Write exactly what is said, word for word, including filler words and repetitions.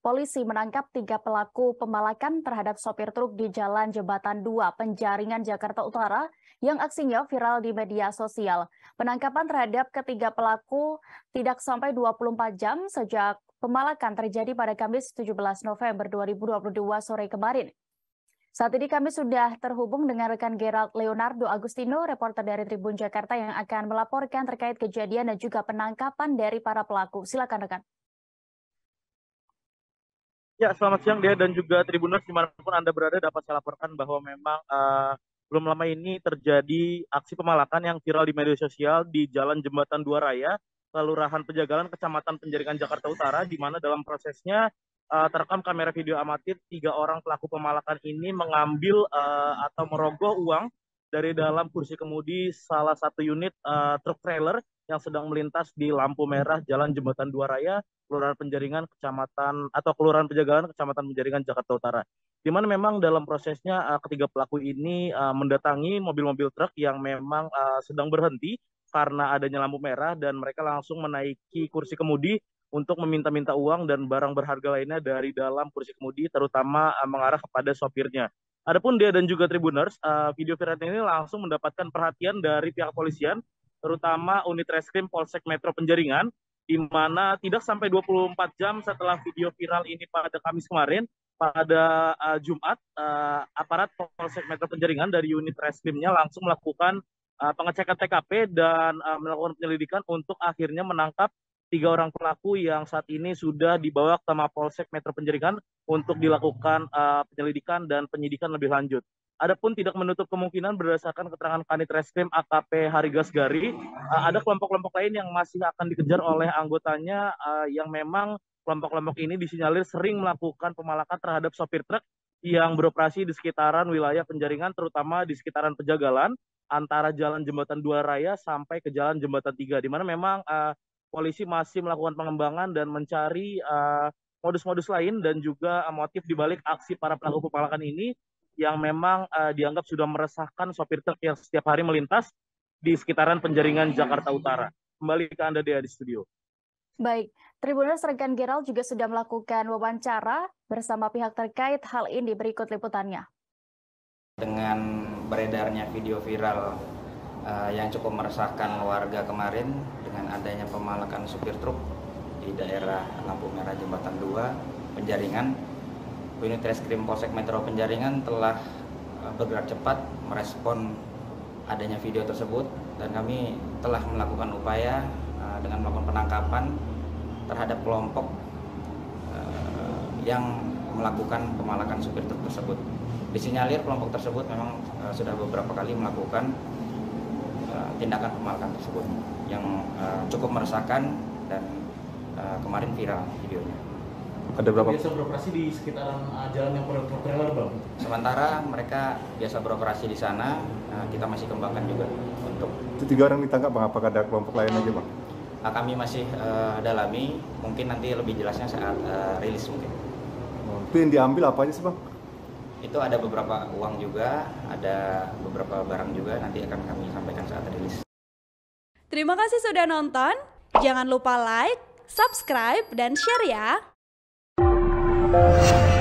polisi menangkap tiga pelaku pemalakan terhadap sopir truk di Jalan Jembatan dua, Penjaringan, Jakarta Utara yang aksinya viral di media sosial. Penangkapan terhadap ketiga pelaku tidak sampai dua puluh empat jam sejak pemalakan terjadi pada Kamis tujuh belas November dua ribu dua puluh dua sore kemarin. Saat ini kami sudah terhubung dengan rekan Gerald Leonardo Agustino, reporter dari Tribun Jakarta yang akan melaporkan terkait kejadian dan juga penangkapan dari para pelaku. Silakan rekan. Ya, selamat siang Dea dan juga Tribuners dimanapun Anda berada. Dapat saya laporkan bahwa memang uh, belum lama ini terjadi aksi pemalakan yang viral di media sosial di Jalan Jembatan Dua Raya, Kelurahan Pejagalan, Kecamatan Penjaringan, Jakarta Utara, di mana dalam prosesnya uh, terekam kamera video amatir tiga orang pelaku pemalakan ini mengambil uh, atau merogoh uang dari dalam kursi kemudi salah satu unit uh, truk trailer yang sedang melintas di lampu merah Jalan Jembatan Dua Raya, Kelurahan Penjaringan, Kecamatan atau Kelurahan Pejagalan, Kecamatan Penjaringan, Jakarta Utara. Di mana memang dalam prosesnya uh, ketiga pelaku ini uh, mendatangi mobil-mobil truk yang memang uh, sedang berhenti karena adanya lampu merah, dan mereka langsung menaiki kursi kemudi untuk meminta-minta uang dan barang berharga lainnya dari dalam kursi kemudi, terutama uh, mengarah kepada sopirnya. Adapun dia dan juga Tribuners, uh, video viral ini langsung mendapatkan perhatian dari pihak polisian, terutama unit reskrim Polsek Metro Penjaringan, di mana tidak sampai dua puluh empat jam setelah video viral ini pada Kamis kemarin, pada uh, Jumat, uh, aparat Polsek Metro Penjaringan dari unit reskrimnya langsung melakukan uh, pengecekan T K P dan uh, melakukan penyelidikan untuk akhirnya menangkap tiga orang pelaku yang saat ini sudah dibawa ke Mapolsek Metro Penjaringan untuk dilakukan uh, penyelidikan dan penyidikan lebih lanjut. Adapun tidak menutup kemungkinan berdasarkan keterangan Kanit Reskrim A K P Harigas Gari, uh, ada kelompok-kelompok lain yang masih akan dikejar oleh anggotanya uh, yang memang kelompok-kelompok ini disinyalir sering melakukan pemalakan terhadap sopir truk yang beroperasi di sekitaran wilayah Penjaringan, terutama di sekitaran Pejagalan, antara Jalan Jembatan Dua Raya sampai ke Jalan Jembatan Tiga, di mana memang uh, polisi masih melakukan pengembangan dan mencari uh, modus-modus lain dan juga uh, motif dibalik aksi para pelaku pemalakan ini yang memang uh, dianggap sudah meresahkan sopir truk yang setiap hari melintas di sekitaran Penjaringan, Jakarta Utara. Kembali ke Anda, Dea, di studio. Baik, Tribuners, rekan Gerald juga sudah melakukan wawancara bersama pihak terkait hal ini. Berikut liputannya. Dengan beredarnya video viral uh, yang cukup meresahkan warga kemarin dengan adanya pemalakan supir truk di daerah lampu merah Jembatan dua, Penjaringan, unit reskrim Polsek Metro Penjaringan telah bergerak cepat merespon adanya video tersebut, dan kami telah melakukan upaya uh, dengan melakukan penangkapan terhadap kelompok uh, yang melakukan pemalakan supir truk tersebut. Disinyalir kelompok tersebut memang uh, sudah beberapa kali melakukan uh, tindakan pemalakan tersebut yang uh, cukup meresahkan dan uh, kemarin viral videonya. Ada berapa? Biasa beroperasi di sekitaran uh, jalan yang penuh trailer, Bang? Sementara mereka biasa beroperasi di sana, uh, kita masih kembangkan juga untuk. Itu tiga orang ditangkap, Bang. Apakah ada kelompok lain aja, Bang? Uh, kami masih uh, dalami, mungkin nanti lebih jelasnya saat uh, rilis mungkin. Oh, itu yang diambil apa aja sih, Bang? Itu ada beberapa uang juga, ada beberapa barang juga, nanti akan kami sampaikan saat rilis. Terima kasih sudah nonton, jangan lupa like, subscribe, dan share ya!